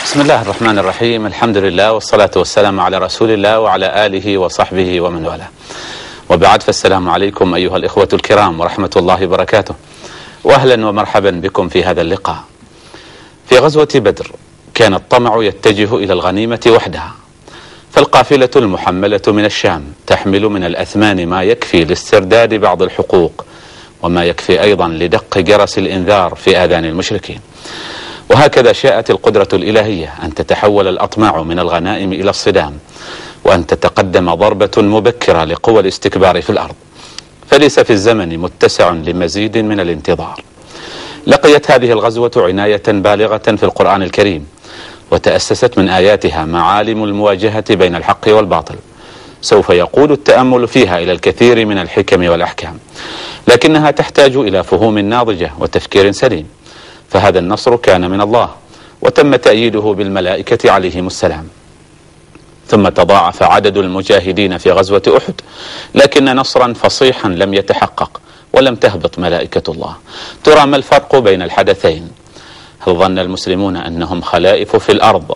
بسم الله الرحمن الرحيم. الحمد لله والصلاة والسلام على رسول الله وعلى آله وصحبه ومن والاه، وبعد، فالسلام عليكم أيها الإخوة الكرام ورحمة الله وبركاته، وأهلا ومرحبا بكم في هذا اللقاء. في غزوة بدر كان الطمع يتجه إلى الغنيمة وحدها، فالقافلة المحملة من الشام تحمل من الأثمان ما يكفي لاسترداد بعض الحقوق، وما يكفي أيضا لدق جرس الإنذار في آذان المشركين. وهكذا شاءت القدرة الإلهية أن تتحول الأطماع من الغنائم إلى الصدام، وأن تتقدم ضربة مبكرة لقوى الاستكبار في الأرض، فليس في الزمن متسع لمزيد من الانتظار. لقيت هذه الغزوة عناية بالغة في القرآن الكريم، وتأسست من آياتها معالم المواجهة بين الحق والباطل، سوف يقود التأمل فيها إلى الكثير من الحكم والأحكام، لكنها تحتاج إلى فهوم ناضجة وتفكير سليم. فهذا النصر كان من الله، وتم تأييده بالملائكة عليهم السلام. ثم تضاعف عدد المجاهدين في غزوة أحد، لكن نصرا فصيحا لم يتحقق، ولم تهبط ملائكة الله. ترى ما الفرق بين الحدثين؟ هل ظن المسلمون أنهم خلائف في الأرض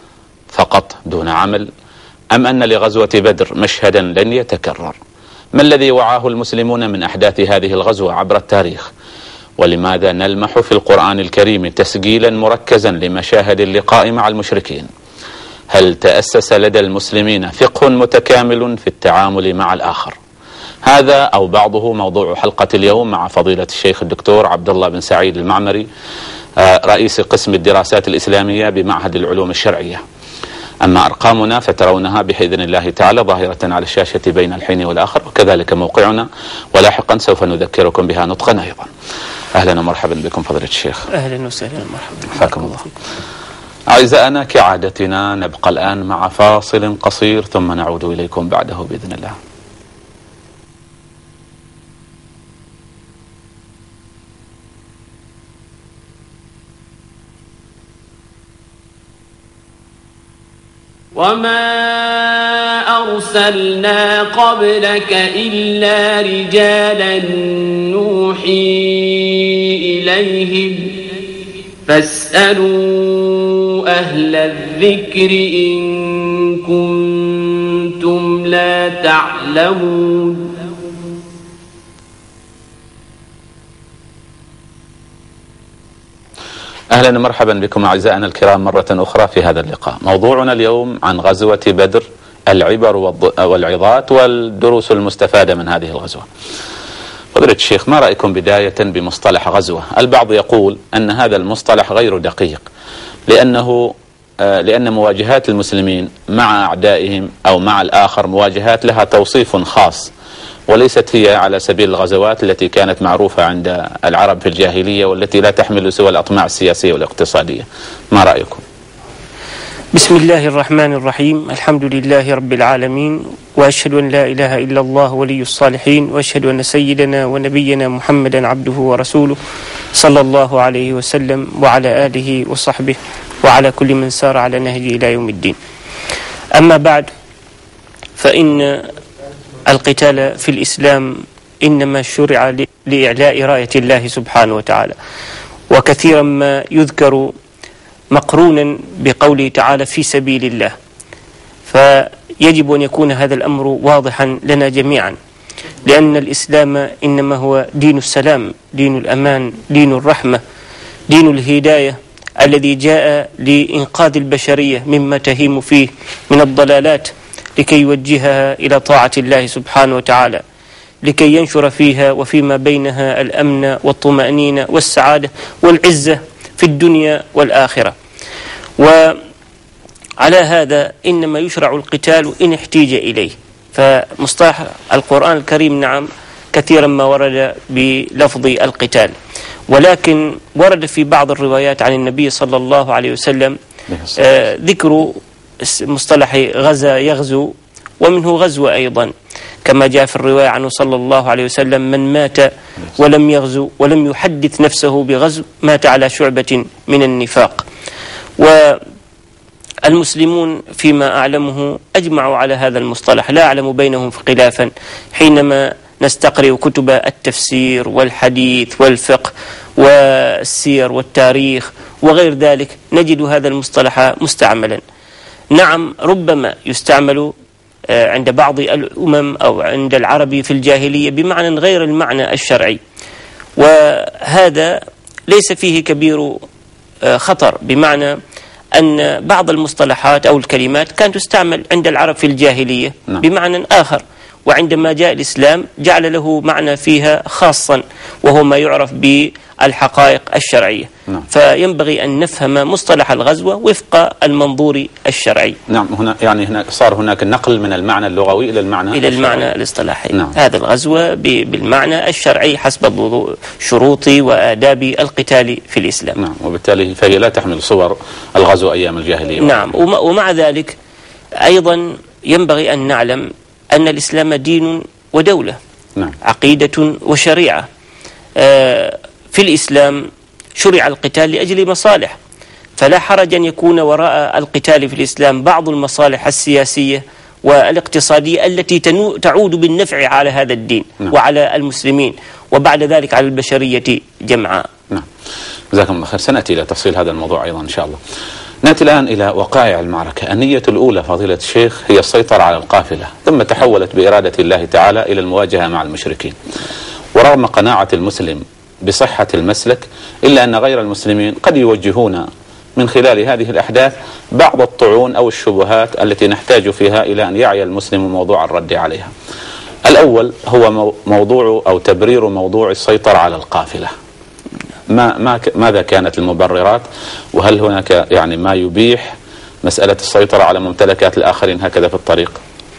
فقط دون عمل، أم أن لغزوة بدر مشهدا لن يتكرر؟ ما الذي وعاه المسلمون من أحداث هذه الغزوة عبر التاريخ؟ ولماذا نلمح في القرآن الكريم تسجيلا مركزا لمشاهد اللقاء مع المشركين؟ هل تأسس لدى المسلمين فقه متكامل في التعامل مع الآخر؟ هذا أو بعضه موضوع حلقة اليوم مع فضيلة الشيخ الدكتور عبد الله بن سعيد المعمري، رئيس قسم الدراسات الإسلامية بمعهد العلوم الشرعية. أما أرقامنا فترونها بإذن الله تعالى ظاهرة على الشاشة بين الحين والآخر، وكذلك موقعنا، ولاحقا سوف نذكركم بها نطقا أيضا. أهلا ومرحبا بكم فضيلة الشيخ. أهلا وسهلا ومرحبا. حياكم الله. أعزائنا، كعادتنا نبقى الآن مع فاصل قصير، ثم نعود إليكم بعده بإذن الله. وما أرسلنا قبلك إلا رجالا نوحي إليهم فاسألوا أهل الذكر إن كنتم لا تعلمون. أهلا ومرحبا بكم أعزائنا الكرام مرة أخرى في هذا اللقاء. موضوعنا اليوم عن غزوة بدر، العبر والعظات والدروس المستفادة من هذه الغزوة. فضيلة الشيخ، ما رأيكم بداية بمصطلح غزوة؟ البعض يقول أن هذا المصطلح غير دقيق، لأن مواجهات المسلمين مع أعدائهم أو مع الآخر مواجهات لها توصيف خاص، وليست هي على سبيل الغزوات التي كانت معروفة عند العرب في الجاهلية، والتي لا تحمل سوى الأطماع السياسية والاقتصادية. ما رأيكم؟ بسم الله الرحمن الرحيم. الحمد لله رب العالمين، وأشهد أن لا إله إلا الله ولي الصالحين، وأشهد أن سيدنا ونبينا محمدا عبده ورسوله صلى الله عليه وسلم، وعلى آله وصحبه وعلى كل من سار على نهجه إلى يوم الدين. أما بعد، فإن القتال في الإسلام إنما شرع لإعلاء راية الله سبحانه وتعالى، وكثيرا ما يذكر مقرونا بقوله تعالى في سبيل الله، فيجب أن يكون هذا الأمر واضحا لنا جميعا، لأن الإسلام إنما هو دين السلام، دين الأمان، دين الرحمة، دين الهداية، الذي جاء لإنقاذ البشرية مما تهيم فيه من الضلالات، لكي يوجهها إلى طاعة الله سبحانه وتعالى، لكي ينشر فيها وفيما بينها الأمن والطمأنينة والسعادة والعزة في الدنيا والآخرة. وعلى هذا إنما يشرع القتال إن احتيج إليه. فمصطلح القرآن الكريم نعم كثيرا ما ورد بلفظ القتال، ولكن ورد في بعض الروايات عن النبي صلى الله عليه وسلم ذكر مصطلح غزا يغزو، ومنه غزو أيضا، كما جاء في الرواية عنه صلى الله عليه وسلم: من مات ولم يغزو ولم يحدث نفسه بغزو مات على شعبة من النفاق. والمسلمون فيما أعلمه أجمعوا على هذا المصطلح، لا أعلم بينهم خلافا حينما نستقرئ كتب التفسير والحديث والفقه والسير والتاريخ وغير ذلك نجد هذا المصطلح مستعملا. نعم، ربما يستعمل عند بعض الأمم أو عند العرب في الجاهلية بمعنى غير المعنى الشرعي، وهذا ليس فيه كبير خطر، بمعنى أن بعض المصطلحات أو الكلمات كانت تستعمل عند العرب في الجاهلية بمعنى آخر، وعندما جاء الإسلام جعل له معنى فيها خاصا، وهو ما يعرف بالحقائق الشرعية. فينبغي أن نفهم مصطلح الغزوة وفق المنظور الشرعي. نعم، هنا صار هناك نقل من المعنى اللغوي إلى المعنى الاصطلاحي. هذا الغزوة بالمعنى الشرعي حسب شروط وآداب القتال في الإسلام. نعم، وبالتالي فهي لا تحمل صور الغزو أيام الجاهلية. نعم، ومع ذلك أيضا ينبغي أن نعلم أن الإسلام دين ودولة. عقيدة وشريعة. في الإسلام شرع القتال لأجل مصالح، فلا حرج أن يكون وراء القتال في الإسلام بعض المصالح السياسية والاقتصادية التي تعود بالنفع على هذا الدين وعلى المسلمين وبعد ذلك على البشرية جمعاء. نعم، جزاكم الله خير. سنأتي إلى تفصيل هذا الموضوع أيضا إن شاء الله. نأتي الآن إلى وقائع المعركة. النية الأولى فضيلة الشيخ هي السيطرة على القافلة، ثم تحولت بإرادة الله تعالى إلى المواجهة مع المشركين. ورغم قناعة المسلم بصحة المسلك، إلا أن غير المسلمين قد يوجهون من خلال هذه الأحداث بعض الطعون أو الشبهات التي نحتاج فيها إلى أن يعي المسلم موضوع الرد عليها. الأول هو موضوع أو تبرير موضوع السيطرة على القافلة. ماذا كانت المبررات؟ وهل هناك ما يبيح مسألة السيطرة على ممتلكات الآخرين هكذا في الطريق؟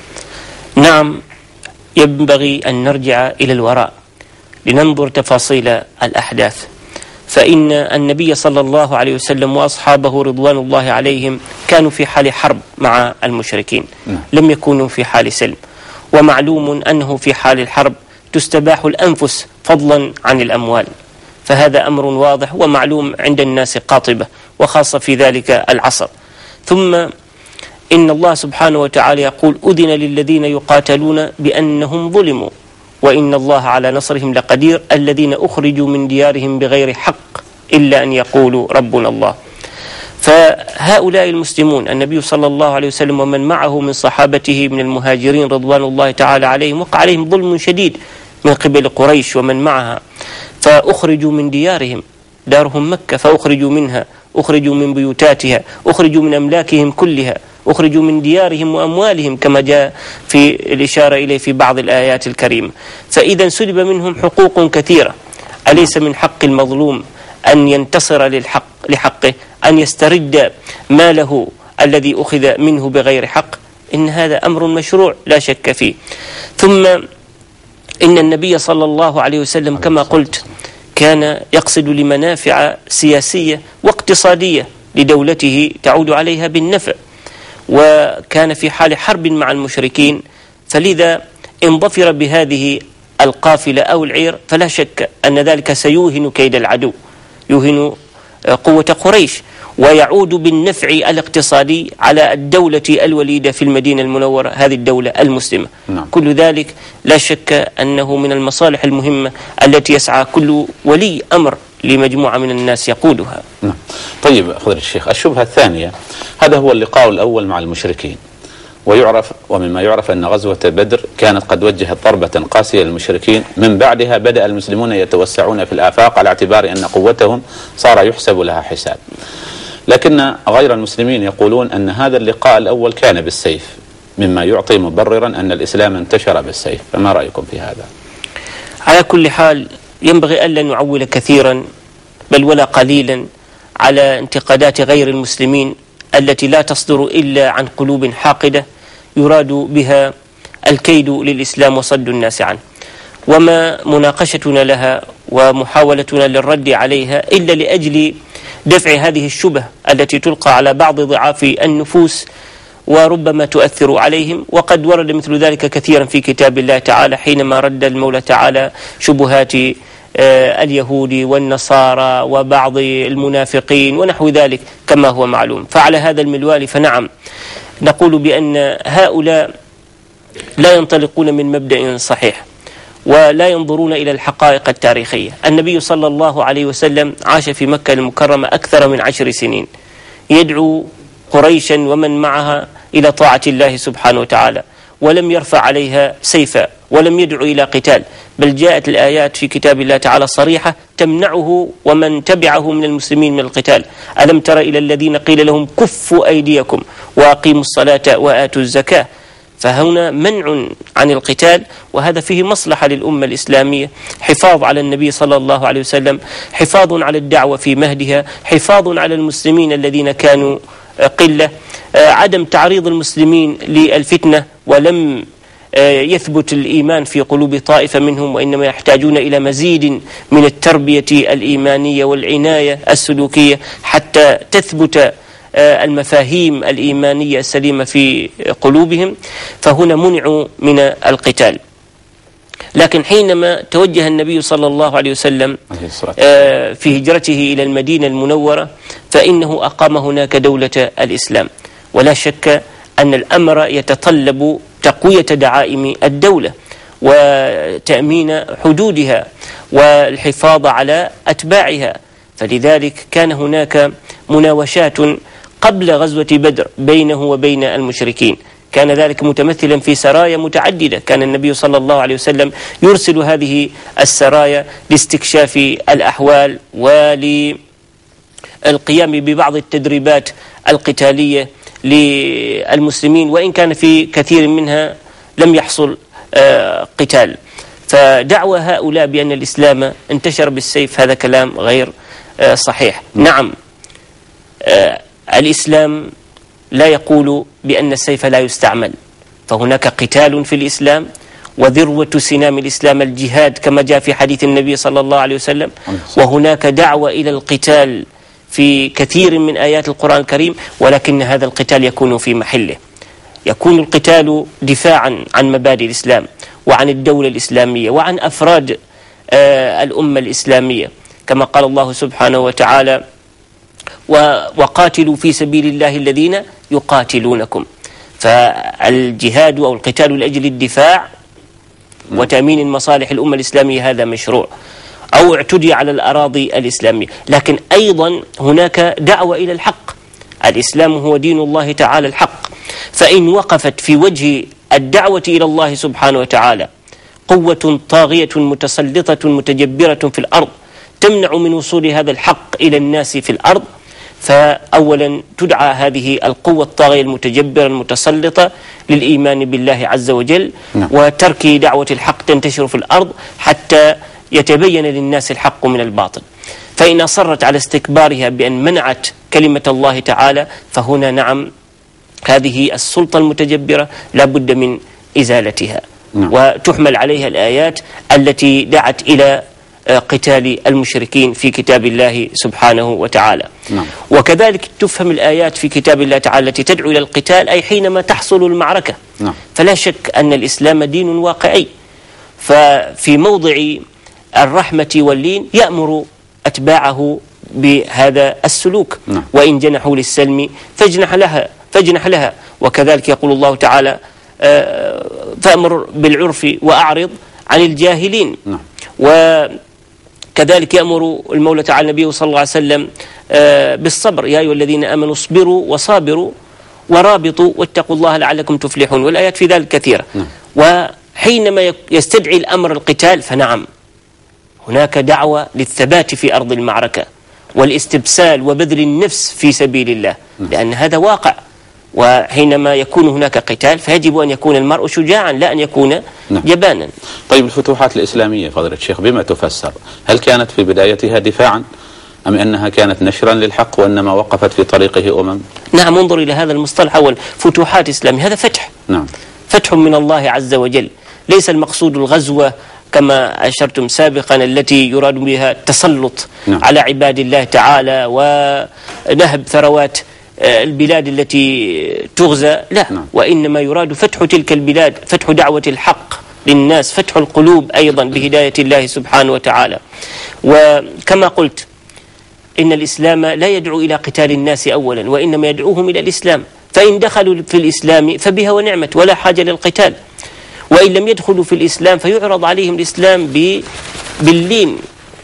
نعم، ينبغي أن نرجع إلى الوراء لننظر تفاصيل الأحداث، فإن النبي صلى الله عليه وسلم وأصحابه رضوان الله عليهم كانوا في حال حرب مع المشركين، لم يكونوا في حال سلم. ومعلوم أنه في حال الحرب تستباح الأنفس فضلا عن الأموال، فهذا أمر واضح ومعلوم عند الناس قاطبة، وخاصة في ذلك العصر. ثم إن الله سبحانه وتعالى يقول: أذن للذين يقاتلون بأنهم ظلموا وإن الله على نصرهم لقدير الذين أخرجوا من ديارهم بغير حق إلا أن يقولوا ربنا الله. فهؤلاء المسلمون النبي صلى الله عليه وسلم ومن معه من صحابته من المهاجرين رضوان الله تعالى عليهم وقع عليهم ظلم شديد من قبل قريش ومن معها، فأخرجوا من ديارهم، دارهم مكة، فأخرجوا منها، أخرجوا من بيوتاتها، أخرجوا من أملاكهم كلها، أخرجوا من ديارهم وأموالهم كما جاء في الإشارة إليه في بعض الآيات الكريمة. فإذا سلب منهم حقوق كثيرة. أليس من حق المظلوم أن ينتصر لحقه، أن يسترد ماله الذي أخذ منه بغير حق؟ إن هذا أمر مشروع لا شك فيه. ثم إن النبي صلى الله عليه وسلم كما قلت كان يقصد لمنافع سياسية واقتصادية لدولته تعود عليها بالنفع، وكان في حال حرب مع المشركين، فلذا إن ظفر بهذه القافلة أو العير فلا شك أن ذلك سيوهن كيد العدو، يوهن قوة قريش، ويعود بالنفع الاقتصادي على الدولة الوليدة في المدينة المنورة، هذه الدولة المسلمة. كل ذلك لا شك أنه من المصالح المهمة التي يسعى كل ولي أمر لمجموعة من الناس يقودها. طيب فضيلة الشيخ، الشبهة الثانية، هذا هو اللقاء الأول مع المشركين، ويعرف ومما يعرف أن غزوة بدر كانت قد وجهت ضربة قاسية للمشركين، من بعدها بدأ المسلمون يتوسعون في الآفاق على اعتبار أن قوتهم صار يحسب لها حساب. لكن غير المسلمين يقولون أن هذا اللقاء الأول كان بالسيف، مما يعطي مبررا أن الإسلام انتشر بالسيف، فما رأيكم في هذا؟ على كل حال ينبغي ألا نعول كثيرا بل ولا قليلا على انتقادات غير المسلمين التي لا تصدر إلا عن قلوب حاقدة يراد بها الكيد للإسلام وصد الناس عنه، وما مناقشتنا لها ومحاولتنا للرد عليها إلا لأجل دفع هذه الشبه التي تلقى على بعض ضعاف النفوس وربما تؤثر عليهم. وقد ورد مثل ذلك كثيرا في كتاب الله تعالى حينما رد المولى تعالى شبهات اليهود والنصارى وبعض المنافقين ونحو ذلك كما هو معلوم. فعلى هذا المنوال فنعم نقول بأن هؤلاء لا ينطلقون من مبدأ صحيح، ولا ينظرون إلى الحقائق التاريخية. النبي صلى الله عليه وسلم عاش في مكة المكرمة أكثر من 10 سنين يدعو قريشا ومن معها إلى طاعة الله سبحانه وتعالى، ولم يرفع عليها سيفا ولم يدعو إلى قتال، بل جاءت الآيات في كتاب الله تعالى صريحة تمنعه ومن تبعه من المسلمين من القتال. ألم تر إلى الذين قيل لهم كفوا أيديكم وأقيموا الصلاة وآتوا الزكاة؟ فهنا منع عن القتال، وهذا فيه مصلحة للأمة الإسلامية، حفاظ على النبي صلى الله عليه وسلم، حفاظ على الدعوة في مهدها، حفاظ على المسلمين الذين كانوا قلة، عدم تعريض المسلمين للفتنة، ولم يثبت الإيمان في قلوب طائفة منهم، وإنما يحتاجون إلى مزيد من التربية الإيمانية والعناية السلوكية حتى تثبت المفاهيم الإيمانية السليمة في قلوبهم، فهنا منعوا من القتال. لكن حينما توجه النبي صلى الله عليه وسلم في هجرته إلى المدينة المنورة فإنه أقام هناك دولة الإسلام، ولا شك أن الأمر يتطلب تقوية دعائم الدولة وتأمين حدودها والحفاظ على أتباعها، فلذلك كان هناك مناوشات قبل غزوة بدر بينه وبين المشركين، كان ذلك متمثلا في سرايا متعددة، كان النبي صلى الله عليه وسلم يرسل هذه السرايا لاستكشاف الأحوال وللقيام ببعض التدريبات القتالية للمسلمين، وإن كان في كثير منها لم يحصل قتال. فدعوى هؤلاء بأن الإسلام انتشر بالسيف هذا كلام غير صحيح. نعم، الإسلام لا يقول بأن السيف لا يستعمل، فهناك قتال في الإسلام، وذروة سنام الإسلام الجهاد كما جاء في حديث النبي صلى الله عليه وسلم، وهناك دعوة إلى القتال في كثير من آيات القرآن الكريم، ولكن هذا القتال يكون في محله، يكون القتال دفاعا عن مبادئ الإسلام وعن الدولة الإسلامية وعن أفراد الأمة الإسلامية، كما قال الله سبحانه وتعالى: وقاتلوا في سبيل الله الذين يقاتلونكم. فالجهاد أو القتال لأجل الدفاع وتأمين المصالح الأمة الإسلامية هذا مشروع، أو اعتدي على الأراضي الإسلامية، لكن أيضا هناك دعوة إلى الحق. الإسلام هو دين الله تعالى الحق، فإن وقفت في وجه الدعوة إلى الله سبحانه وتعالى قوة طاغية متسلطة متجبرة في الأرض تمنع من وصول هذا الحق إلى الناس في الأرض، فأولا تدعى هذه القوة الطاغية المتجبرة المتسلطة للإيمان بالله عز وجل وترك دعوة الحق تنتشر في الأرض حتى يتبين للناس الحق من الباطل. فإن أصرت على استكبارها بأن منعت كلمة الله تعالى، فهنا نعم هذه السلطة المتجبرة لا بد من إزالتها، وتحمل عليها الآيات التي دعت إلى قتال المشركين في كتاب الله سبحانه وتعالى. وكذلك تفهم الآيات في كتاب الله تعالى التي تدعو إلى القتال، أي حينما تحصل المعركة. فلا شك أن الإسلام دين واقعي، ففي موضع الرحمة واللين يأمر أتباعه بهذا السلوك، وإن جنحوا للسلم فاجنح لها. وكذلك يقول الله تعالى: فأمر بالعرف وأعرض عن الجاهلين. وكذلك يأمر المولى تعالى النبي صلى الله عليه وسلم بالصبر: يا أيها الذين آمنوا اصبروا وصابروا ورابطوا واتقوا الله لعلكم تفلحون. والآيات في ذلك كثيرة. وحينما يستدعي الأمر القتال فنعم هناك دعوة للثبات في أرض المعركة والاستبسال وبذل النفس في سبيل الله، لأن هذا واقع. وحينما يكون هناك قتال فيجب أن يكون المرء شجاعا لا أن يكون جبانا. طيب، الفتوحات الإسلامية فضيلة الشيخ بما تفسر؟ هل كانت في بدايتها دفاعا أم أنها كانت نشرا للحق وإنما وقفت في طريقه نعم، انظر إلى هذا المصطلح أول، فتوحات إسلامية، هذا فتح. فتح من الله عز وجل، ليس المقصود الغزوة كما أشرتم سابقا التي يراد بها التسلط على عباد الله تعالى ونهب ثروات البلاد التي تغزى، لا. وإنما يراد فتح تلك البلاد، فتح دعوة الحق للناس، فتح القلوب أيضا بهداية الله سبحانه وتعالى. وكما قلت إن الإسلام لا يدعو إلى قتال الناس أولا، وإنما يدعوهم إلى الإسلام، فإن دخلوا في الإسلام فبها ونعمت ولا حاجة للقتال. وإن لم يدخلوا في الإسلام فيعرض عليهم الإسلام باللين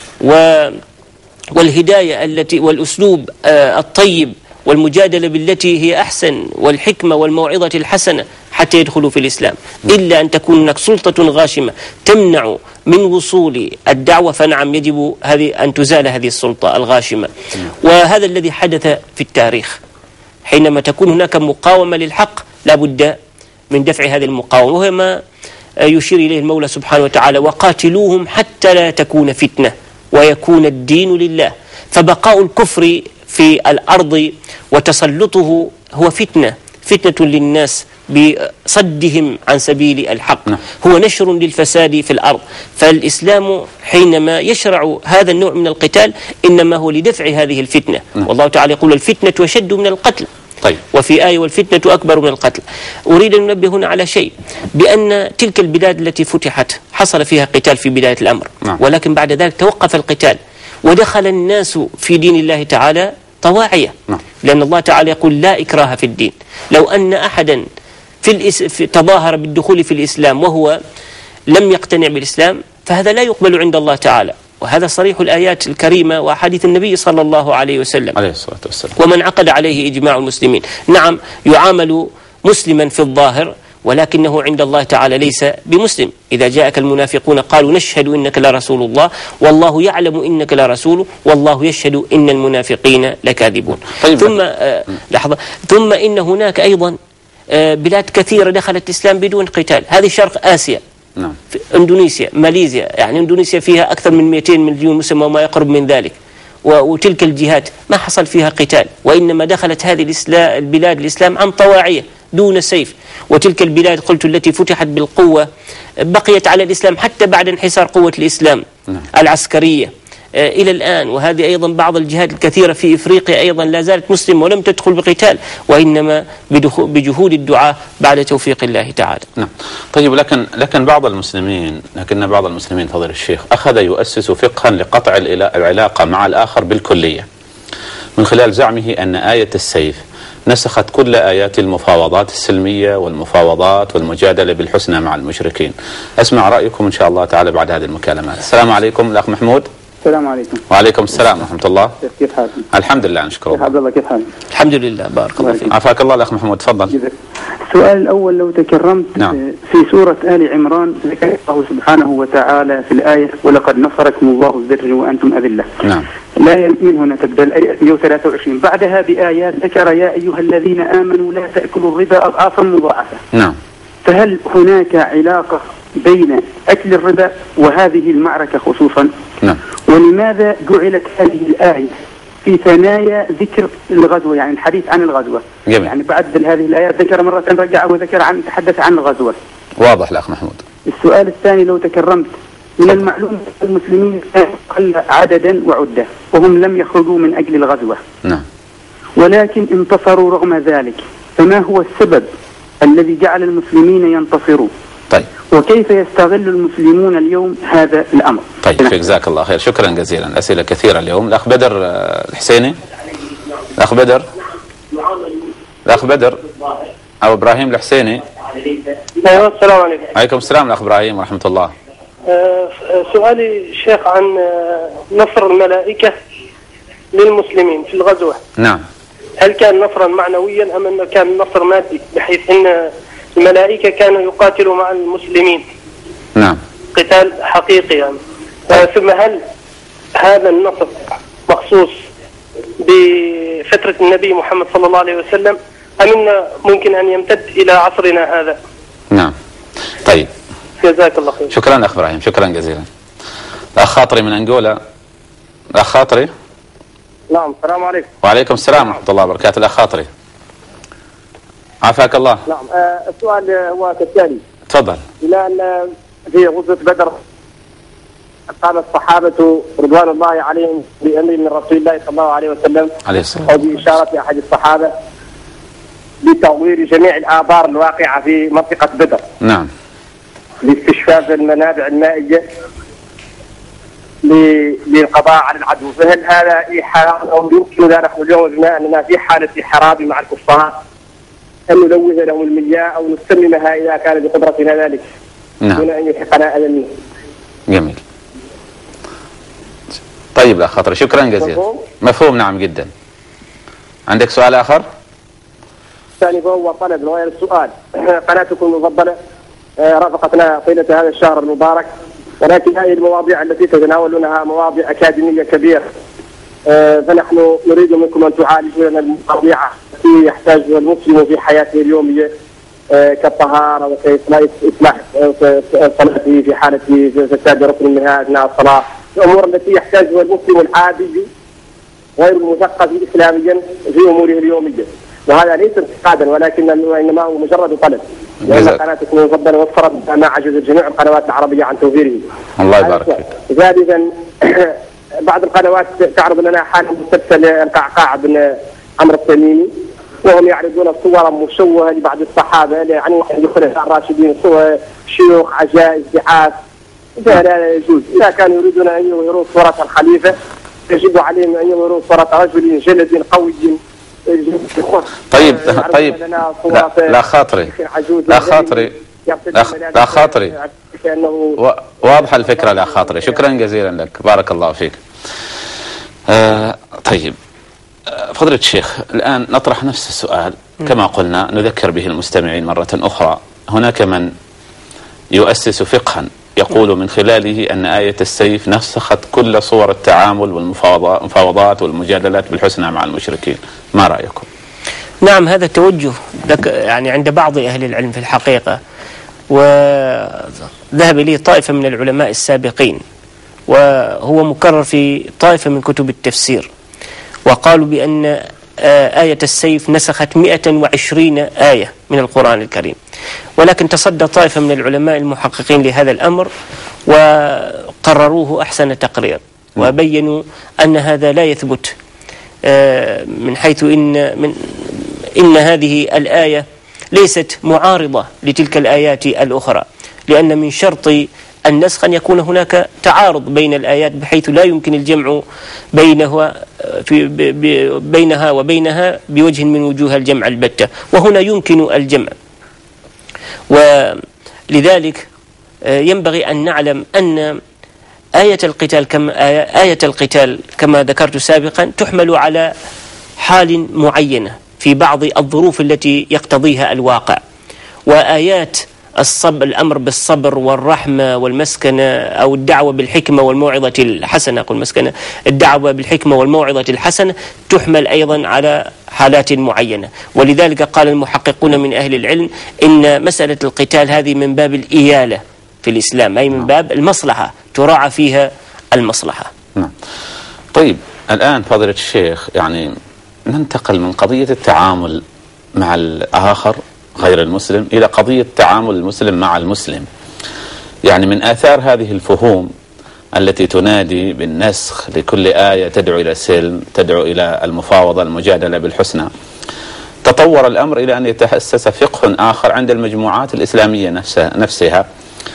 والهداية التي والأسلوب الطيب والمجادلة بالتي هي أحسن والحكمة والموعظة الحسنة حتى يدخلوا في الإسلام. إلا أن تكون هناك سلطة غاشمة تمنع من وصول الدعوة، فنعم يجب أن تزال هذه السلطة الغاشمة. وهذا الذي حدث في التاريخ، حينما تكون هناك مقاومة للحق لا بد من دفع هذه المقاومة، وهي ما يشير إليه المولى سبحانه وتعالى: وقاتلوهم حتى لا تكون فتنة ويكون الدين لله. فبقاء الكفر في الأرض وتسلطه هو فتنة للناس بصدهم عن سبيل الحق، هو نشر للفساد في الأرض. فالإسلام حينما يشرع هذا النوع من القتال إنما هو لدفع هذه الفتنة. والله تعالى يقول: الفتنة أشد من القتل. طيب. وفي آية: والفتنة أكبر من القتل. أريد أن ننبه هنا على شيء، بأن تلك البلاد التي فتحت حصل فيها قتال في بداية الأمر، ولكن بعد ذلك توقف القتال ودخل الناس في دين الله تعالى طواعية، لأن الله تعالى يقول: لا إكراه في الدين. لو أن أحدا تظاهر بالدخول في الإسلام وهو لم يقتنع بالإسلام فهذا لا يقبل عند الله تعالى، وهذا صريح الآيات الكريمة وأحاديث النبي صلى الله عليه وسلم عليه الصلاة والسلام. ومن عقد عليه إجماع المسلمين. نعم، يعامل مسلما في الظاهر، ولكنه عند الله تعالى ليس بمسلم. إذا جاءك المنافقون قالوا: نشهد إنك لرسول الله والله يعلم إنك لرسوله والله يشهد إن المنافقين لكاذبون. طيب. ثم إن هناك أيضا بلاد كثيرة دخلت الإسلام بدون قتال. هذه شرق آسيا، في إندونيسيا، ماليزيا، يعني إندونيسيا فيها أكثر من 200 مليون مسلم وما يقرب من ذلك، وتلك الجهات ما حصل فيها قتال، وإنما دخلت هذه البلاد الإسلام عن طواعية دون سيف. وتلك البلاد قلت التي فتحت بالقوة بقيت على الإسلام حتى بعد انحسار قوة الإسلام العسكرية إلى الآن. وهذه أيضا بعض الجهات الكثيرة في إفريقيا أيضا لا زالت مسلمة ولم تدخل بقتال، وإنما بجهود الدعاء بعد توفيق الله تعالى. نعم. طيب، لكن بعض المسلمين فضيلة الشيخ أخذ يؤسس فقها لقطع العلاقة مع الآخر بالكلية من خلال زعمه أن آية السيف نسخت كل آيات المفاوضات السلمية والمفاوضات والمجادلة بالحسنى مع المشركين. أسمع رأيكم إن شاء الله تعالى بعد هذه المكالمات. السلام عليكم الأخ محمود. السلام عليكم. وعليكم السلام ورحمة الله. كيف حالك؟ الحمد لله، نشكر الله. عبد الله كيف حالك؟ الحمد لله، بارك الله فيك. عافاك الله الأخ محمود، تفضل. السؤال الأول لو تكرمت. نعم. في سورة آل عمران ذكر الله سبحانه وتعالى في الآية: ولقد نصركم الله ببدر وأنتم أذلة. نعم. لا من هنا تبدأ الآية 123. بعدها بآيات ذكر: يا أيها الذين آمنوا لا تأكلوا الربا أضعافا مضاعفة. نعم. فهل هناك علاقة بين أكل الربا وهذه المعركة خصوصا؟ نعم. ولماذا جعلت هذه الآية في ثنايا ذكر الغزوة، يعني الحديث عن الغزوة؟ جميل. يعني بعد هذه الآيات ذكر مرة رجع وذكر تحدث عن الغزوة. واضح الأخ محمود. السؤال الثاني لو تكرمت: من المعلوم المسلمين كانوا قل عددا وعدة وهم لم يخرجوا من أجل الغزوة. نعم. ولكن انتصروا رغم ذلك، فما هو السبب الذي جعل المسلمين ينتصروا؟ طيب. وكيف يستغل المسلمون اليوم هذا الأمر؟ طيب، جزاك الله خير، شكرا جزيلا. أسئلة كثيرة اليوم. الأخ بدر الحسيني. الأخ بدر أو إبراهيم الحسيني. أيوة، السلام عليكم. عليكم السلام الأخ إبراهيم ورحمة الله. سؤالي شيخ عن نصر الملائكة للمسلمين في الغزوة. نعم. هل كان نصرا معنويا أم أنه كان نصر مادي، بحيث أن الملائكة كانوا يقاتلوا مع المسلمين؟ نعم. قتال حقيقي يعني. ثم هل هذا النصر مخصوص بفترة النبي محمد صلى الله عليه وسلم أم أنه ممكن أن يمتد إلى عصرنا هذا؟ نعم. طيب، جزاك الله خير. شكرا أخ إبراهيم، شكرا جزيلا. الأخ خاطري من أنجولا. الأخ خاطري. نعم، السلام عليكم. وعليكم السلام ورحمة الله وبركاته. الأخ خاطري، عافاك الله. نعم. السؤال هو كالتالي: تفضل. إلى أن في غزوة بدر قام الصحابة رضوان الله عليهم بأمر من رسول الله صلى الله عليه وسلم عليه الصلاة أو بإشارة أحد الصحابة بتغوير جميع الآبار الواقعة في منطقة بدر. نعم. لاستشفاف المنابع المائية للقضاء على العدو. فهل هذا إيحاء أو يمكننا نحن اليوم بما أننا في حالة حرب مع الكفار أن نلوث لهم المياه أو نسممها إذا كان بقدرتنا ذلك؟ دون أن يلحقنا أذى منه. جميل. طيب لا خطر، شكرا جزيلا. مفهوم نعم جدا. عندك سؤال آخر؟ الثاني فهو طلب غير السؤال. قناتكم المفضلة رافقتنا طيلة هذا الشهر المبارك، ولكن هذه المواضيع التي تتناولونها مواضيع أكاديمية كبيرة، فنحن نريد منكم أن تعالجوا لنا المواضيع التي يحتاجها المسلم في حياته اليومية كالطهارة وكإصلاح صلاته في حالة فساد ركن منها أثناء الصلاة، الأمور التي يحتاجها المسلم العادي غير المثقف إسلاميا في أموره اليومية. وهذا ليس انتقادا ولكن إنما هو مجرد طلب، لأن قناتكم المفضلة وفرت ما عجز جميع القنوات العربية عن توفيره. الله يبارك فيك. ثالثا بعض القنوات تعرض لنا حالة مسلسل القعقاع بن عمرو التميمي، وهم يعرضون صورا مشوهة لبعض الصحابة عن الخلفاء الراشدين، صور شيوخ عجائز دعاة. لا يجوز. إذا كانوا يريدون أن يظهروا صورة الخليفة يجب عليهم أن يظهروا صورة رجل جلد قوي. طيب لا خاطري لا خاطري واضحة الفكرة. لا خاطري، شكرا جزيلا لك، بارك الله فيك. طيب فضيلة الشيخ، الآن نطرح نفس السؤال كما قلنا، نذكر به المستمعين مرة أخرى. هناك من يؤسس فقها يقول من خلاله أن آية السيف نسخت كل صور التعامل والمفاوضات والمجادلات بالحسنى مع المشركين، ما رأيكم؟ نعم، هذا التوجه يعني عند بعض أهل العلم في الحقيقة، وذهب إليه طائفة من العلماء السابقين، وهو مكرر في طائفة من كتب التفسير، وقالوا بأن آية السيف نسخت 120 آية من القرآن الكريم. ولكن تصدى طائفة من العلماء المحققين لهذا الأمر وقرروه أحسن تقرير، وبينوا أن هذا لا يثبت، من حيث إن هذه الآية ليست معارضة لتلك الآيات الأخرى، لأن من شرط النسخ أن يكون هناك تعارض بين الآيات بحيث لا يمكن الجمع بينها وبينها بوجه من وجوه الجمع البتة، وهنا يمكن الجمع. ولذلك ينبغي أن نعلم أن آية القتال كما ذكرت سابقا تحمل على حال معينة في بعض الظروف التي يقتضيها الواقع، وآيات الأمر بالصبر والرحمة والمسكنة أو الدعوة بالحكمة والموعظة الحسنة، أقول مسكنة، الدعوة بالحكمة والموعظة الحسنة تحمل أيضا على حالات معينة. ولذلك قال المحققون من أهل العلم إن مسألة القتال هذه من باب الإيالة في الإسلام، أي من باب المصلحة، تراعى فيها المصلحة. طيب الآن فضيلة الشيخ، يعني ننتقل من قضية التعامل مع الآخر غير المسلم إلى قضية تعامل المسلم مع المسلم. يعني من آثار هذه الفهوم التي تنادي بالنسخ لكل آية تدعو إلى السلم، تدعو إلى المفاوضة، المجادلة بالحسنى، تطور الأمر إلى أن يتأسس فقه آخر عند المجموعات الإسلامية نفسها،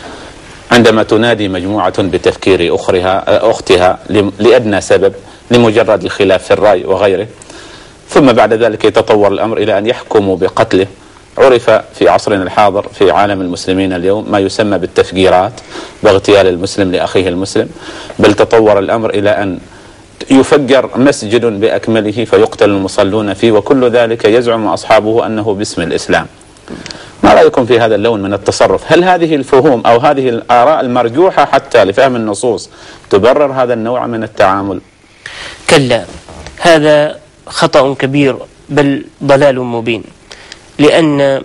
عندما تنادي مجموعة بتفكير أختها لأدنى سبب، لمجرد الخلاف في الرأي وغيره، ثم بعد ذلك يتطور الأمر إلى أن يحكموا بقتله. عرف في عصرنا الحاضر في عالم المسلمين اليوم ما يسمى بالتفجيرات، باغتيال المسلم لأخيه المسلم، بل تطور الأمر إلى أن يفجر مسجد بأكمله فيقتل المصلون فيه، وكل ذلك يزعم أصحابه أنه باسم الإسلام. ما رأيكم في هذا اللون من التصرف؟ هل هذه الفهوم أو هذه الآراء المرجوحة حتى لفهم النصوص تبرر هذا النوع من التعامل؟ كلا، هذا خطأ كبير بل ضلال مبين، لأن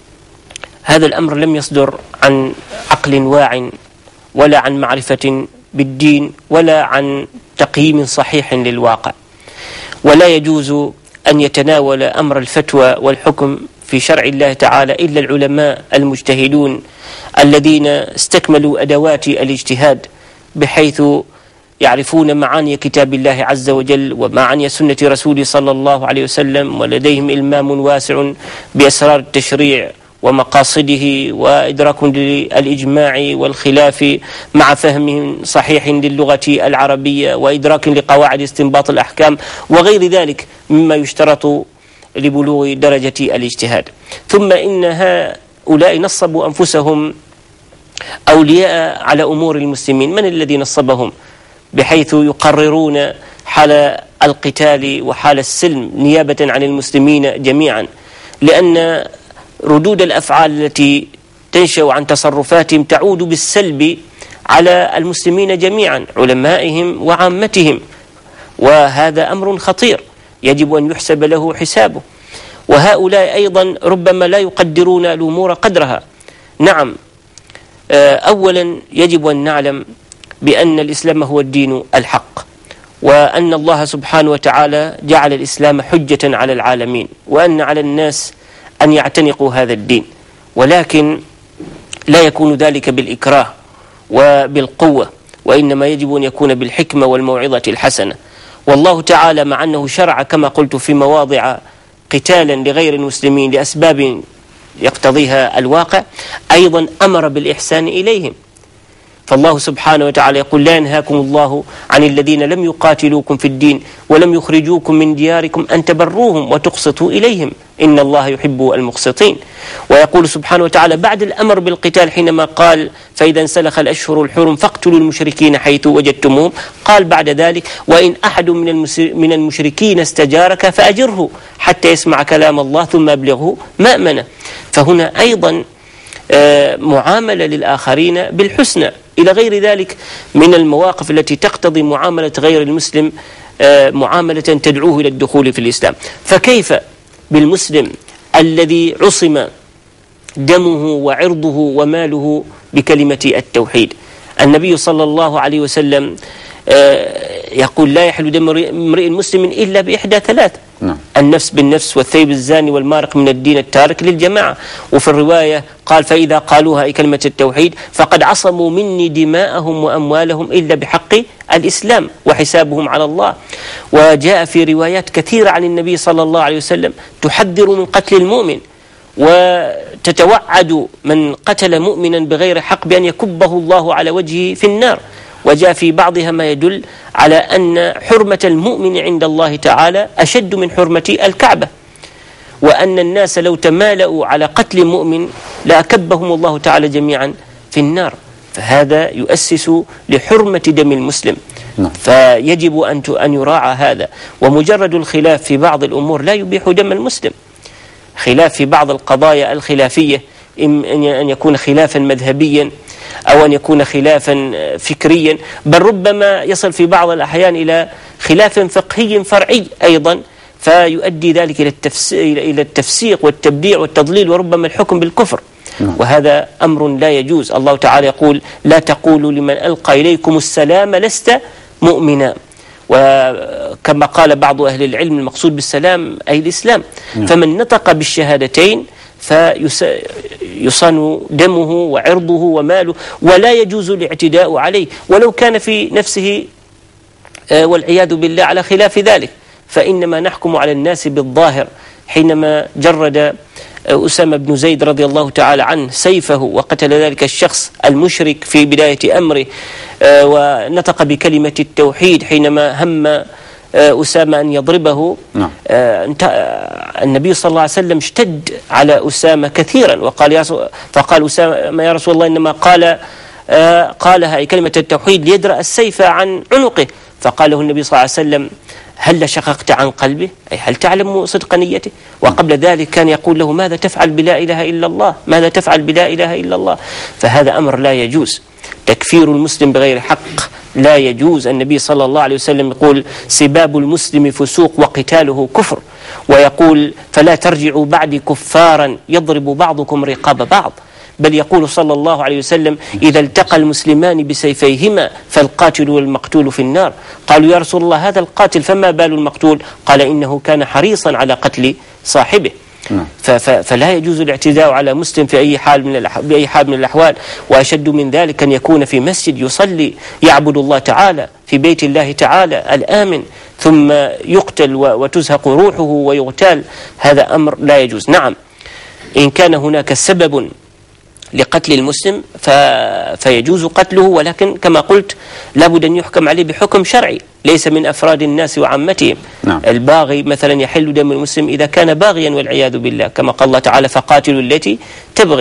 هذا الأمر لم يصدر عن عقل واع ولا عن معرفة بالدين ولا عن تقييم صحيح للواقع، ولا يجوز أن يتناول أمر الفتوى والحكم في شرع الله تعالى إلا العلماء المجتهدون الذين استكملوا أدوات الاجتهاد، بحيث يعرفون معاني كتاب الله عز وجل ومعاني سنة رسوله صلى الله عليه وسلم، ولديهم إلمام واسع بأسرار التشريع ومقاصده، وإدراك للإجماع والخلاف مع فهم صحيح للغة العربية، وإدراك لقواعد استنباط الأحكام وغير ذلك مما يشترط لبلوغ درجة الاجتهاد. ثم إن هؤلاء نصبوا أنفسهم أولياء على أمور المسلمين؟ من الذي نصبهم بحيث يقررون حال القتال وحال السلم نيابة عن المسلمين جميعا؟ لأن ردود الأفعال التي تنشأ عن تصرفاتهم تعود بالسلب على المسلمين جميعا، علمائهم وعامتهم، وهذا أمر خطير يجب أن يحسب له حسابه. وهؤلاء أيضا ربما لا يقدرون الأمور قدرها. نعم، أولا يجب أن نعلم بأن الإسلام هو الدين الحق، وأن الله سبحانه وتعالى جعل الإسلام حجة على العالمين، وأن على الناس أن يعتنقوا هذا الدين، ولكن لا يكون ذلك بالإكراه وبالقوة، وإنما يجب أن يكون بالحكمة والموعظة الحسنة. والله تعالى مع أنه شرع كما قلت في مواضع قتالا لغير المسلمين لأسباب يقتضيها الواقع، أيضا أمر بالإحسان إليهم. فالله سبحانه وتعالى يقول: لا ينهاكم الله عن الذين لم يقاتلوكم في الدين ولم يخرجوكم من دياركم أن تبروهم وتقسطوا إليهم إن الله يحب المقسطين. ويقول سبحانه وتعالى بعد الأمر بالقتال حينما قال: فإذا انسلخ الأشهر الحرم فاقتلوا المشركين حيث وجدتموهم، قال بعد ذلك: وإن أحد من المشركين استجارك فأجره حتى يسمع كلام الله ثم أبلغه مأمنه. فهنا أيضا معاملة للآخرين بالحسنى إلى غير ذلك من المواقف التي تقتضي معاملة غير المسلم معاملة تدعوه إلى الدخول في الإسلام. فكيف بالمسلم الذي عصم دمه وعرضه وماله بكلمة التوحيد؟ النبي صلى الله عليه وسلم يقول: لا يحل دم امرئ مسلم إلا بإحدى ثلاث: النفس بالنفس، والثيب الزاني، والمارق من الدين التارك للجماعة. وفي الرواية قال: فإذا قالوها أي كلمة التوحيد فقد عصموا مني دماءهم وأموالهم إلا بحق الإسلام وحسابهم على الله. وجاء في روايات كثيرة عن النبي صلى الله عليه وسلم تحذر من قتل المؤمن، وتتوعد من قتل مؤمنا بغير حق بأن يكبه الله على وجهه في النار. وجاء في بعضها ما يدل على أن حرمة المؤمن عند الله تعالى أشد من حرمة الكعبة، وأن الناس لو تمالأوا على قتل مؤمن لأكبهم الله تعالى جميعا في النار. فهذا يؤسس لحرمة دم المسلم، فيجب أن يراعى هذا. ومجرد الخلاف في بعض الأمور لا يبيح دم المسلم. خلاف في بعض القضايا الخلافية، أن يكون خلافا مذهبيا أو أن يكون خلافا فكريا، بل ربما يصل في بعض الأحيان إلى خلاف فقهي فرعي أيضا، فيؤدي ذلك إلى التفسيق والتبديع والتضليل وربما الحكم بالكفر. وهذا أمر لا يجوز. الله تعالى يقول: لا تقولوا لمن ألقى إليكم السلام لست مؤمنا. وكما قال بعض أهل العلم المقصود بالسلام أي الإسلام. فمن نطق بالشهادتين فيصان دمه وعرضه وماله، ولا يجوز الاعتداء عليه ولو كان في نفسه والعياذ بالله على خلاف ذلك. فإنما نحكم على الناس بالظاهر. حينما جرد أسامة بن زيد رضي الله تعالى عنه سيفه وقتل ذلك الشخص المشرك في بداية أمره، ونطق بكلمة التوحيد حينما هم أسامة أن يضربه، النبي صلى الله عليه وسلم اشتد على أسامة كثيرا فقال أسامة: يا رسول الله إنما قالها أي كلمة التوحيد ليدرأ السيف عن عنقه. فقاله النبي صلى الله عليه وسلم: هل شققت عن قلبه؟ أي هل تعلم صدق نيته؟ وقبل ذلك كان يقول له: ماذا تفعل بلا إله إلا الله؟ ماذا تفعل بلا إله إلا الله؟ فهذا أمر لا يجوز. تكفير المسلم بغير حق لا يجوز. النبي صلى الله عليه وسلم يقول: سباب المسلم فسوق وقتاله كفر. ويقول: فلا ترجعوا بعدي كفارا يضرب بعضكم رقاب بعض. بل يقول صلى الله عليه وسلم: إذا التقى المسلمان بسيفيهما فالقاتل والمقتول في النار. قالوا: يا رسول الله هذا القاتل فما بال المقتول؟ قال: إنه كان حريصا على قتل صاحبه. فلا يجوز الاعتداء على مسلم في بأي حال من الأحوال. وأشد من ذلك أن يكون في مسجد يصلي يعبد الله تعالى في بيت الله تعالى الآمن ثم يقتل وتزهق روحه ويغتال. هذا أمر لا يجوز. نعم، إن كان هناك سبب لقتل المسلم فيجوز قتله، ولكن كما قلت لابد أن يحكم عليه بحكم شرعي ليس من أفراد الناس وعامتهم. الباغي مثلا يحل دم المسلم إذا كان باغيا والعياذ بالله، كما قال الله تعالى: فقاتلوا التي تبغي.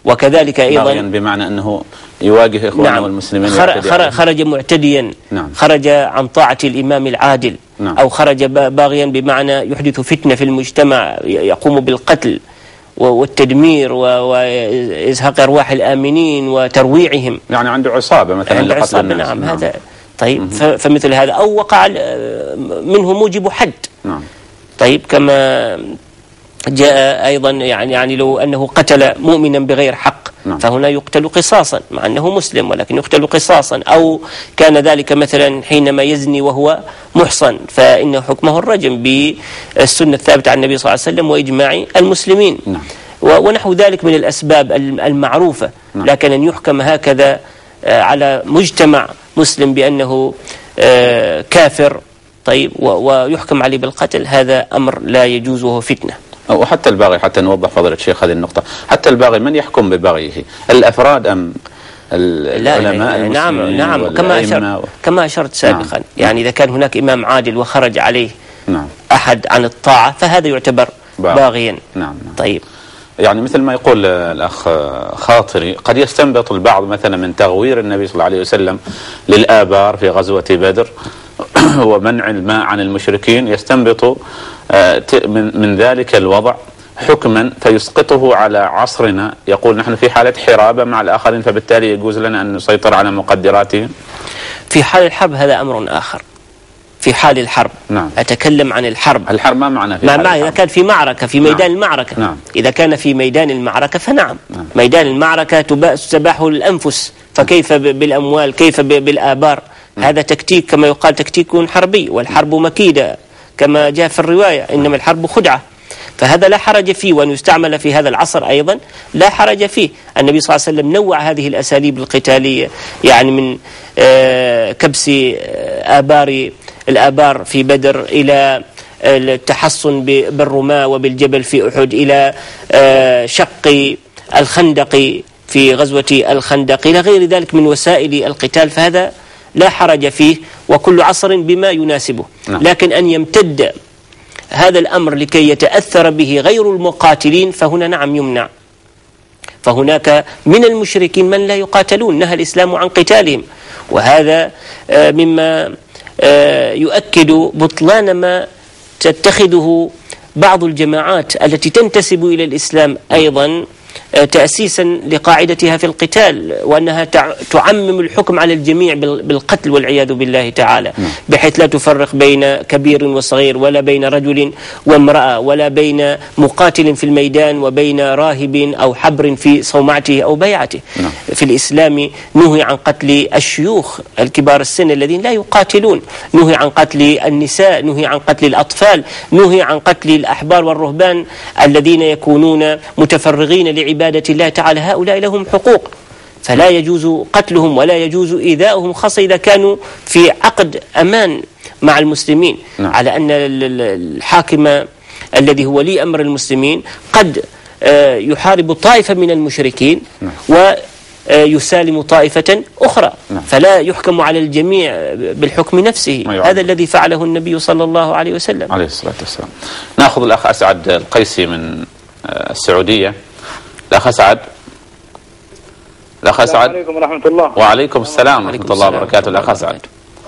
وكذلك أيضا باغيا بمعنى أنه يواجه إخوانه المسلمين. خرج معتديا، نعم. خرج عن طاعة الإمام العادل، نعم. أو خرج باغيا بمعنى يحدث فتنة في المجتمع، يقوم بالقتل والتدمير وإزهاق أرواح الآمنين وترويعهم، يعني عنده عصابة مثلا لقتل الناس. نعم. هذا طيب. فمثل هذا أو وقع منه موجب حد. نعم. طيب كما جاء أيضا يعني لو أنه قتل مؤمنا بغير حق، نعم. فهنا يقتل قصاصا مع أنه مسلم، ولكن يقتل قصاصا. أو كان ذلك مثلا حينما يزني وهو محصن، فإنه حكمه الرجم بالسنة الثابتة عن النبي صلى الله عليه وسلم وإجماع المسلمين. نعم. ونحو ذلك من الأسباب المعروفة. نعم. لكن أن يحكم هكذا على مجتمع مسلم بأنه كافر، طيب، ويحكم عليه بالقتل، هذا أمر لا يجوز وهو فتنة. وحتى الباغي، حتى نوضح فضيلة الشيخ هذه النقطة، حتى الباغي من يحكم ببغيه؟ الأفراد أم العلماء المسلمين؟ نعم. كما أشرت سابقا. نعم. يعني إذا كان هناك إمام عادل وخرج عليه نعم. أحد عن الطاعة فهذا يعتبر باغيا. نعم. طيب، يعني مثل ما يقول الأخ خاطري، قد يستنبط البعض مثلا من تغوير النبي صلى الله عليه وسلم للآبار في غزوة بدر ومنع الماء عن المشركين، يستنبط من ذلك الوضع حكما فيسقطه على عصرنا، يقول نحن في حالة حرابة مع الآخرين، فبالتالي يجوز لنا أن نسيطر على مقدراتهم. في حال الحرب هذا أمر آخر. في حال الحرب. نعم. أتكلم عن الحرب. الحرب ما معنى في حال إذا كان في معركة في ميدان المعركة. نعم. إذا كان في ميدان المعركة فنعم. نعم. ميدان المعركة تباح الأنفس، فكيف بالأموال، كيف بالآبار؟ هذا تكتيك، كما يقال تكتيك حربي، والحرب مكيدة كما جاء في الرواية، إنما الحرب خدعة. فهذا لا حرج فيه، وأن يستعمل في هذا العصر أيضا لا حرج فيه. النبي صلى الله عليه وسلم نوع هذه الأساليب القتالية، يعني من كبس الآبار في بدر، إلى التحصن بالرماة وبالجبل في أحد، إلى شق الخندق في غزوة الخندق، إلى غير ذلك من وسائل القتال، فهذا لا حرج فيه، وكل عصر بما يناسبه. لكن أن يمتد هذا الأمر لكي يتأثر به غير المقاتلين فهنا نعم يمنع. فهناك من المشركين من لا يقاتلون، نهى الإسلام عن قتالهم، وهذا مما يؤكد بطلان ما تتخذه بعض الجماعات التي تنتسب إلى الإسلام أيضا تأسيسا لقاعدتها في القتال، وأنها تعمم الحكم على الجميع بالقتل والعياذ بالله تعالى، بحيث لا تفرق بين كبير وصغير، ولا بين رجل وامرأة، ولا بين مقاتل في الميدان وبين راهب أو حبر في صومعته أو بيعته. في الإسلام نهي عن قتل الشيوخ الكبار السن الذين لا يقاتلون، نهي عن قتل النساء، نهي عن قتل الأطفال، نهي عن قتل الأحبار والرهبان الذين يكونون متفرغين لعبادة الله تعالى، هؤلاء لهم حقوق، فلا يجوز قتلهم ولا يجوز إيذاؤهم، خاصة إذا كانوا في عقد أمان مع المسلمين. على أن الحاكم الذي هو ولي أمر المسلمين قد يحارب طائفة من المشركين ويسالم طائفة أخرى، فلا يحكم على الجميع بالحكم نفسه. هذا الذي فعله النبي صلى الله عليه وسلم عليه الصلاة والسلام. نأخذ الأخ أسعد القيسي من السعودية. الأخ أسعد. السلام عليكم ورحمة الله. وعليكم السلام ورحمة الله وبركاته. الأخ أسعد.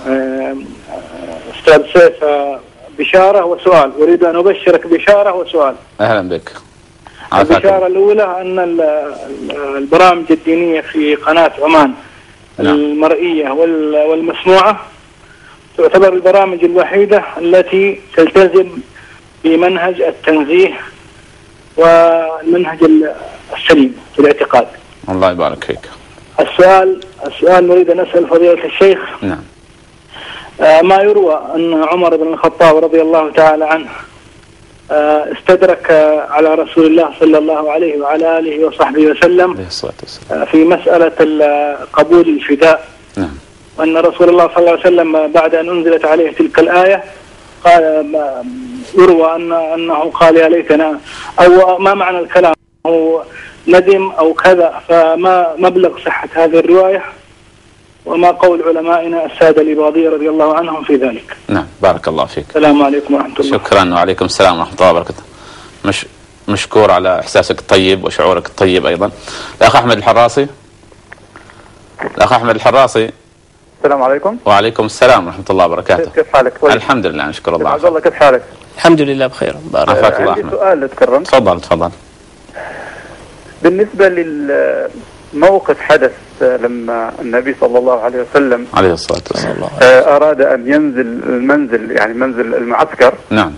أستاذ سيف، بشارة وسؤال، أريد أن أبشرك بشارة وسؤال. أهلا بك. البشارة الأولى أن البرامج الدينية في قناة عمان المرئية والمسموعة تعتبر البرامج الوحيدة التي تلتزم بمنهج التنزيه والمنهج السليم في الاعتقاد. الله يبارك فيك. السؤال نريد أن نسأل فضيلة الشيخ. نعم. ما يروى أن عمر بن الخطاب رضي الله تعالى عنه استدرك على رسول الله صلى الله عليه وعلى آله وصحبه وسلم في مسألة قبول الفداء. نعم. وأن رسول الله صلى الله عليه وسلم بعد أن أنزلت عليه تلك الآية قال، يروى أنه قال يا ليتنا، أو ما معنى الكلام، هو ندم أو كذا، فما مبلغ صحة هذه الرواية، وما قول علمائنا السادة الإباضية رضي الله عنهم في ذلك. نعم. بارك الله فيك. السلام عليكم ورحمة الله. شكرا. وعليكم السلام ورحمة الله وبركاته. مشكور على إحساسك الطيب وشعورك الطيب أيضا. الأخ أحمد الحراسي. الأخ أحمد الحراسي. السلام عليكم. وعليكم السلام ورحمة الله وبركاته. كيف حالك؟ طيب. الحمد لله نشكر الله. عبد الله كيف حالك؟ الحمد لله بخير. بارك الله. عندي سؤال لو تكرمت. تفضل. بالنسبة للموقف حدث لما النبي صلى الله عليه وسلم عليه الصلاة والسلام أراد أن ينزل المنزل، يعني منزل المعسكر. نعم.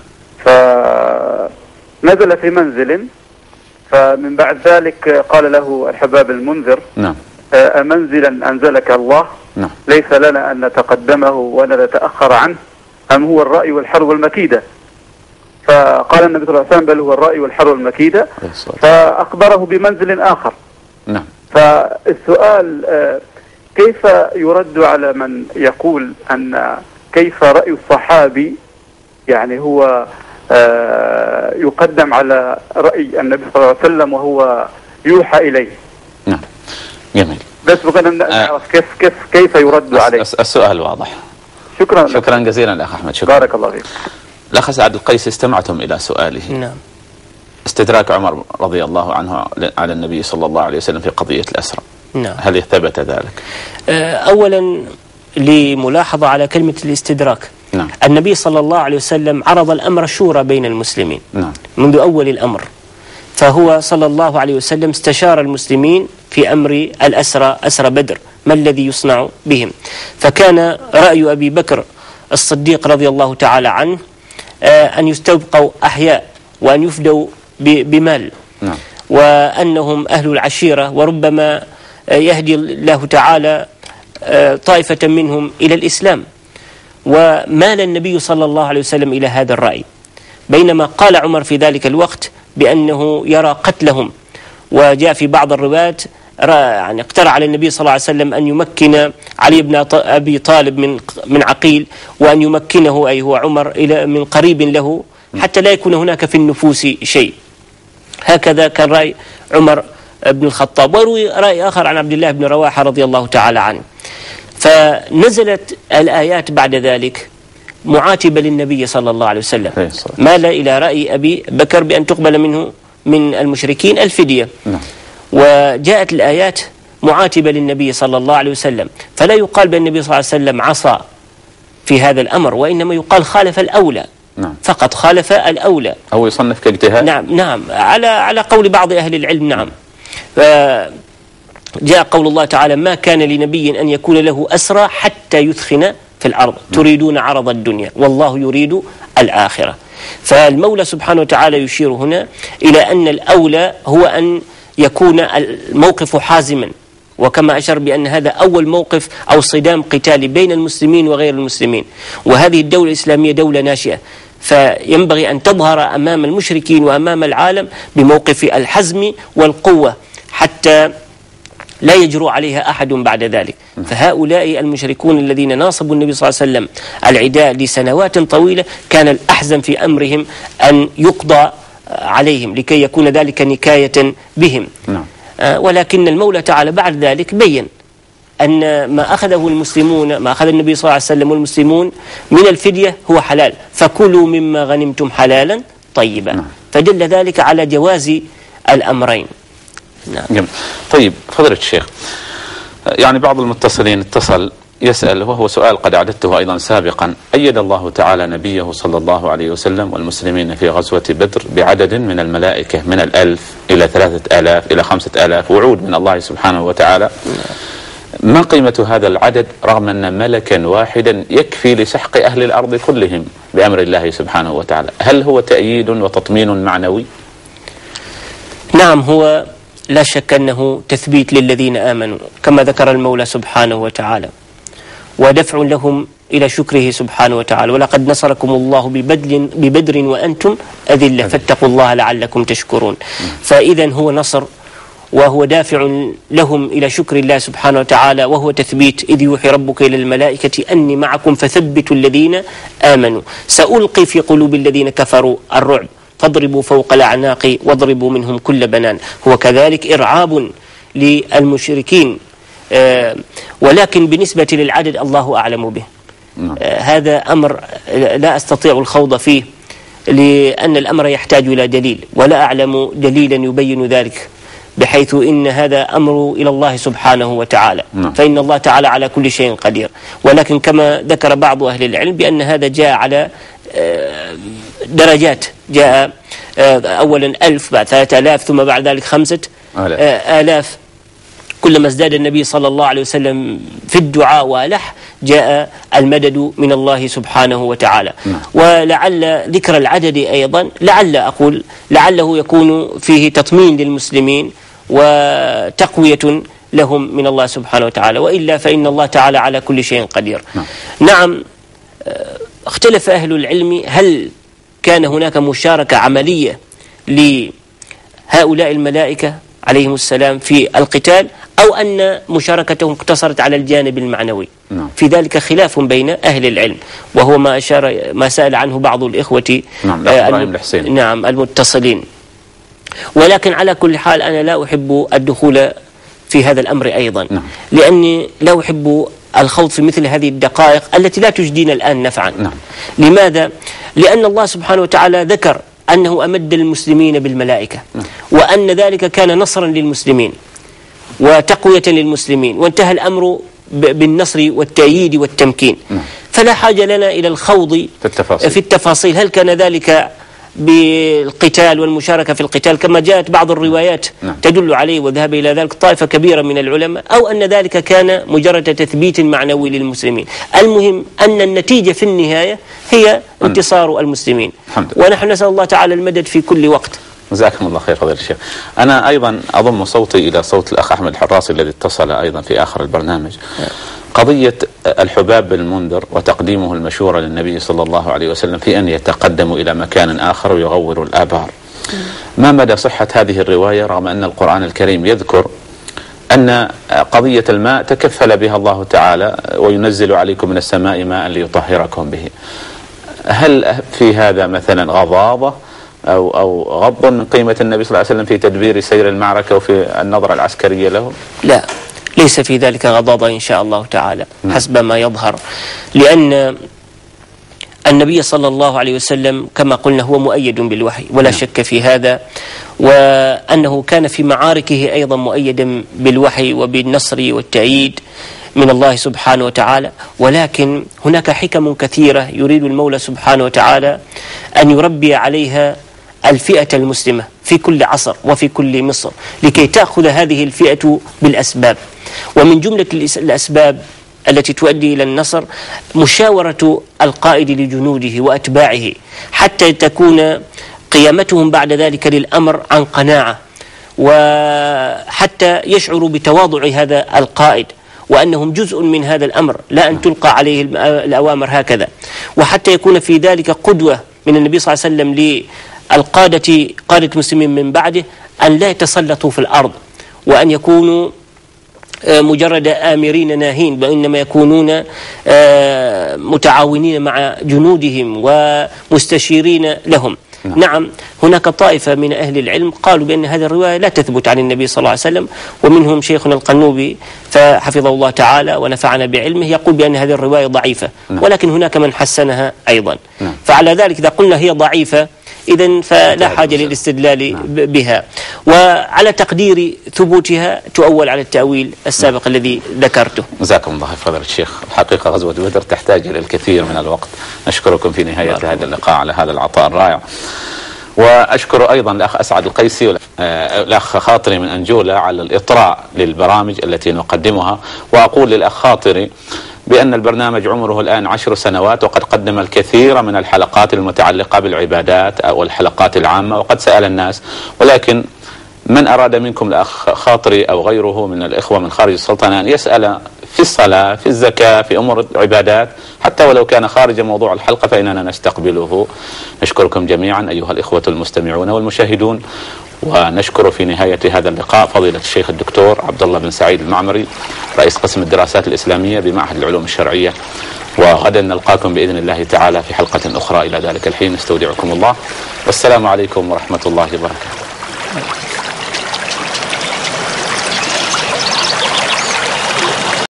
فنزل في منزل، فمن بعد ذلك قال له الحباب المنذر: نعم. أمنزلا أنزلك الله؟ نعم. ليس لنا أن نتقدمه ولا نتأخر عنه، أم هو الرأي والحر والمكيدة؟ فقال النبي صلى الله عليه وسلم: بل هو الرأي والحر والمكيدة. فأخبره بمنزل آخر. نعم. فالسؤال: كيف يرد على من يقول أن كيف رأي الصحابي يعني هو يقدم على رأي النبي صلى الله عليه وسلم وهو يوحى إليه؟ نعم. جميل. بس بغينا نعرف كيف يرد عليه. السؤال واضح. شكرا جزيلا الأخ أحمد. شكرا. بارك الله فيك. الأخ سعد القيسي، استمعتم إلى سؤاله. نعم. استدراك عمر رضي الله عنه على النبي صلى الله عليه وسلم في قضية الأسرى. نعم. هل ثبت ذلك؟ أولا لملاحظة على كلمة الاستدراك. نعم. النبي صلى الله عليه وسلم عرض الأمر شورى بين المسلمين. نعم. منذ أول الأمر، فهو صلى الله عليه وسلم استشار المسلمين في أمر الأسرى، أسرى بدر، ما الذي يصنع بهم. فكان رأي أبي بكر الصديق رضي الله تعالى عنه أن يستبقوا أحياء وأن يفدوا بمال. نعم. وأنهم أهل العشيرة، وربما يهدي الله تعالى طائفة منهم إلى الإسلام. ومال النبي صلى الله عليه وسلم إلى هذا الرأي، بينما قال عمر في ذلك الوقت بأنه يرى قتلهم. وجاء في بعض الروايات يعني اقترح على النبي صلى الله عليه وسلم أن يمكن علي بن أبي طالب من عقيل، وأن يمكنه أي هو عمر إلى من قريب له، حتى لا يكون هناك في النفوس شيء. هكذا كان رأي عمر بن الخطاب. وروي رأي آخر عن عبد الله بن رواحة رضي الله تعالى عنه. فنزلت الآيات بعد ذلك معاتبة للنبي صلى الله عليه وسلم، مال إلى رأي أبي بكر بأن تقبل منه من المشركين الفدية. نعم. وجاءت الآيات معاتبة للنبي صلى الله عليه وسلم، فلا يقال بأن النبي صلى الله عليه وسلم عصى في هذا الأمر، وإنما يقال خالف الأولى. نعم. فقط خالف الأولى. أو يصنف كاجتهاد. نعم على قول بعض أهل العلم. نعم. جاء قول الله تعالى: ما كان لنبي أن يكون له أسرى حتى يثخن في الأرض تريدون عرض الدنيا والله يريد الآخرة. فالمولى سبحانه وتعالى يشير هنا إلى أن الأولى هو أن يكون الموقف حازما، وكما أشار بأن هذا أول موقف أو صدام قتالي بين المسلمين وغير المسلمين، وهذه الدولة الإسلامية دولة ناشئة، فينبغي أن تظهر أمام المشركين وأمام العالم بموقف الحزم والقوة حتى لا يجرؤ عليها أحد بعد ذلك. فهؤلاء المشركون الذين ناصبوا النبي صلى الله عليه وسلم العداء لسنوات طويلة كان الأحزم في أمرهم أن يقضى عليهم لكي يكون ذلك نكاية بهم. ولكن المولى تعالى بعد ذلك بين أن ما أخذه المسلمون، ما أخذ النبي صلى الله عليه وسلم والمسلمون من الفدية هو حلال، فكلوا مما غنمتم حلالا طيبا. فدل ذلك على جواز الأمرين. نعم. طيب فضيلة الشيخ، يعني بعض المتصلين اتصل يسأل، وهو سؤال قد أعددته أيضا سابقا: أيد الله تعالى نبيه صلى الله عليه وسلم والمسلمين في غزوة بدر بعدد من الملائكة من 1000 إلى 3000 إلى 5000 وعود من الله سبحانه وتعالى. ما قيمة هذا العدد رغم أن ملكا واحدا يكفي لسحق أهل الأرض كلهم بأمر الله سبحانه وتعالى؟ هل هو تأييد وتطمين معنوي؟ نعم، هو لا شك أنه تثبيت للذين آمنوا كما ذكر المولى سبحانه وتعالى، ودفع لهم إلى شكره سبحانه وتعالى: ولقد نصركم الله ببدر وأنتم أذلة فاتقوا الله لعلكم تشكرون. فإذا هو نصر، وهو دافع لهم إلى شكر الله سبحانه وتعالى، وهو تثبيت: إذ يوحي ربك إلى الملائكة أني معكم فثبتوا الذين آمنوا سألقي في قلوب الذين كفروا الرعب فاضربوا فوق الأعناق واضربوا منهم كل بنان. هو كذلك إرعاب للمشركين، ولكن بالنسبة للعدد الله أعلم به. هذا أمر لا أستطيع الخوض فيه، لأن الأمر يحتاج إلى دليل، ولا أعلم دليلا يبين ذلك، بحيث إن هذا أمر إلى الله سبحانه وتعالى، فإن الله تعالى على كل شيء قدير. ولكن كما ذكر بعض أهل العلم بأن هذا جاء على درجات، جاء أولا 1000 بعد 3000 ثم بعد ذلك 5000. كلما ازداد النبي صلى الله عليه وسلم في الدعاء وألح جاء المدد من الله سبحانه وتعالى. ولعل ذكر العدد أيضا لعله يكون فيه تطمين للمسلمين وتقوية لهم من الله سبحانه وتعالى، وإلا فإن الله تعالى على كل شيء قدير. نعم، اختلف أهل العلم هل كان هناك مشاركة عملية لهؤلاء الملائكة عليهم السلام في القتال، أو أن مشاركتهم اقتصرت على الجانب المعنوي. في ذلك خلاف بين أهل العلم، وهو ما سأل عنه بعض الإخوة المتصلين. ولكن على كل حال أنا لا أحب الدخول في هذا الأمر أيضا، لأني لا أحب الخوض في مثل هذه الدقائق التي لا تجدينا الآن نفعا. لماذا؟ لأن الله سبحانه وتعالى ذكر أنه أمد المسلمين بالملائكة، وأن ذلك كان نصرا للمسلمين وتقوية للمسلمين، وانتهى الأمر بالنصر والتأييد والتمكين. فلا حاجة لنا إلى الخوض في التفاصيل، هل كان ذلك بالقتال والمشاركة في القتال كما جاءت بعض الروايات تدل عليه وذهب إلى ذلك طائفة كبيرة من العلماء، أو أن ذلك كان مجرد تثبيت معنوي للمسلمين. المهم أن النتيجة في النهاية هي انتصار المسلمين، ونحن نسأل الله تعالى المدد في كل وقت. جزاكم الله خير فضيلة الشيخ. أنا أيضا أضم صوتي إلى صوت الأخ أحمد الحراسي الذي اتصل أيضا في آخر البرنامج. قضية الحباب بن المنذر وتقديمه المشورة للنبي صلى الله عليه وسلم في أن يتقدموا إلى مكان آخر ويغوروا الآبار، ما مدى صحة هذه الرواية، رغم أن القرآن الكريم يذكر أن قضية الماء تكفل بها الله تعالى وينزل عليكم من السماء ماء ليطهركم به؟ هل في هذا مثلا غضاضة أو غض من قيمة النبي صلى الله عليه وسلم في تدبير سير المعركة وفي النظرة العسكرية له؟ لا، ليس في ذلك غضاضة إن شاء الله تعالى حسب ما يظهر، لأن النبي صلى الله عليه وسلم كما قلنا هو مؤيد بالوحي ولا شك في هذا، وأنه كان في معاركه أيضا مؤيدا بالوحي وبالنصر والتأييد من الله سبحانه وتعالى. ولكن هناك حكم كثيرة يريد المولى سبحانه وتعالى أن يربي عليها الفئة المسلمة في كل عصر وفي كل مصر، لكي تأخذ هذه الفئة بالأسباب. ومن جملة الأسباب التي تؤدي إلى النصر مشاورة القائد لجنوده وأتباعه، حتى تكون قيامتهم بعد ذلك للأمر عن قناعة، وحتى يشعروا بتواضع هذا القائد وأنهم جزء من هذا الأمر، لا أن تلقى عليه الأوامر هكذا. وحتى يكون في ذلك قدوة من النبي صلى الله عليه وسلم قادة المسلمين من بعده، أن لا يتسلطوا في الأرض وأن يكونوا مجرد آمرين ناهين، وإنما يكونون متعاونين مع جنودهم ومستشيرين لهم. نعم، هناك طائفة من أهل العلم قالوا بأن هذه الرواية لا تثبت عن النبي صلى الله عليه وسلم، ومنهم شيخنا القنوبي فحفظه الله تعالى ونفعنا بعلمه يقول بأن هذه الرواية ضعيفة، ولكن هناك من حسنها أيضا. فعلى ذلك إذا قلنا هي ضعيفة إذن فلا حاجة للاستدلال بها، وعلى تقدير ثبوتها تؤول على التأويل السابق الذي ذكرته. جزاكم الله فضيلة الشيخ. الحقيقة غزوة بدر تحتاج إلى الكثير من الوقت. نشكركم في نهاية هذا اللقاء على هذا العطاء الرائع، وأشكر أيضا الأخ أسعد القيسي والأخ خاطري من أنجولة على الإطراء للبرامج التي نقدمها. وأقول للأخ خاطري بأن البرنامج عمره الآن 10 سنوات، وقد قدم الكثير من الحلقات المتعلقة بالعبادات أو الحلقات العامة، وقد سأل الناس. ولكن من أراد منكم الأخ خاطري أو غيره من الإخوة من خارج السلطنة أن يسأل في الصلاة، في الزكاة، في أمور العبادات، حتى ولو كان خارج موضوع الحلقة، فإننا نستقبله. نشكركم جميعا أيها الإخوة المستمعون والمشاهدون، ونشكر في نهاية هذا اللقاء فضيلة الشيخ الدكتور عبد الله بن سعيد المعمري رئيس قسم الدراسات الإسلامية بمعهد العلوم الشرعية. وغدا نلقاكم بإذن الله تعالى في حلقة أخرى. إلى ذلك الحين نستودعكم الله، والسلام عليكم ورحمة الله وبركاته.